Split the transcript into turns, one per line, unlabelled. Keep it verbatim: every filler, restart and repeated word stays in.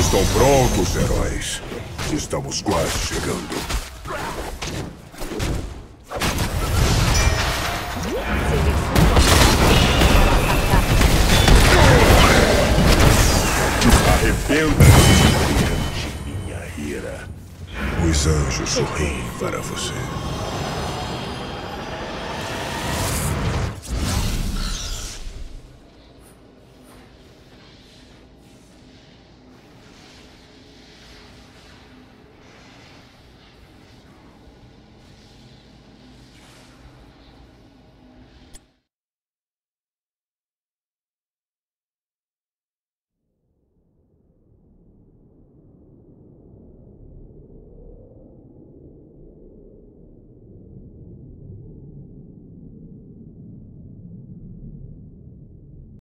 Estão prontos, heróis. Estamos quase chegando. Arrependa-se, minha ira. Os anjos sorriem para você.